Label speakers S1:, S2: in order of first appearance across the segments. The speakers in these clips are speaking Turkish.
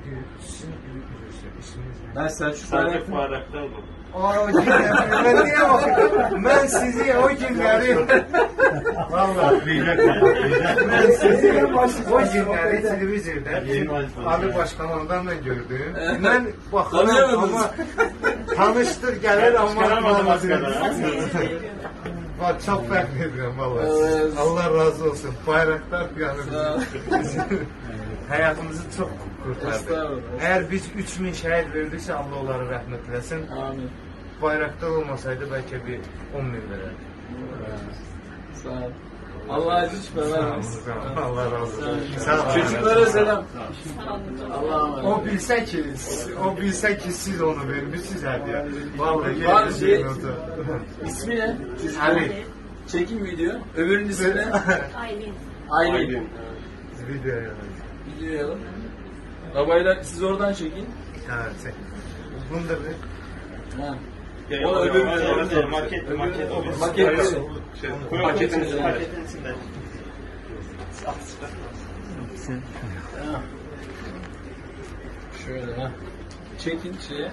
S1: Sizin isminiz ne?
S2: Ben Selçuk
S3: Sadece Bayraktar bu.
S1: O günler, ben niye bakıyorum? Ben sizi o günleri, vallahi ben sizi o günleri televizyonda Ali Başkanımdan da gördüm. Ben bakarım ama tanıştır gelir ama bak çok fark ediyorum vallahi. Allah razı olsun. Bayraktar yani hayatımızı çok kurtardı. Eğer biz 3000 şehit verdikse Allah onları rahmet eylesin.
S2: Amin.
S1: Bayraktar olmasaydı belki bir 10.000 verirdi.
S2: Sağ ol. Allah acı vermesin.
S1: Allah razı olsun.
S2: Çocuklara selam. Allah'a emanet.
S1: O bilse ki siz onu vermişsiniz hediye. Vallahi
S2: Var şey,
S1: oldu.
S2: ismi ne?
S1: Ali.
S2: Çekim video. Öbürünün ismi ne? Aylin.
S1: Video yani.
S2: Video alalım. Babaylar siz oradan çekin.
S1: Evet. Bunu da bir.
S2: Ha.
S3: O öbür maket. Maketin içinde.
S2: Şöyle ha. Çekin şeye.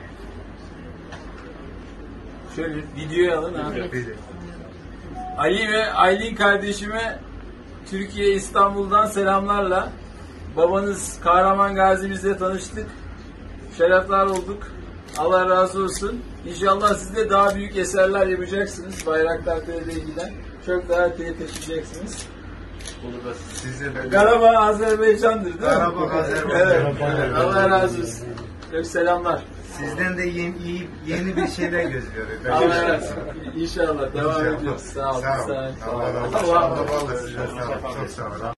S2: Şöyle videoyu alın ha.
S1: Video.
S2: Ali ve Aylin kardeşime Türkiye İstanbul'dan selamlarla. Babanız Kahraman Gazi'mizle tanıştık. Şerefler olduk. Allah razı olsun. İnşallah siz de daha büyük eserler yapacaksınız. Bayraktar TR'den çok daha öteye taşıyacaksınız.
S1: Size de.
S2: Karabağ Azerbaycan'dır değil mi?
S1: Karabağ Azerbaycan.
S2: Evet. Allah razı olsun. Çok selamlar.
S1: Sizden de yeni bir şeyler gözlüyoruz.
S2: Allah razı olsun. İnşallah devam ediyoruz. Sağ olun.
S1: Sağ olun. Allah razı olsun. Allah razı olsun. Çok sağ olun.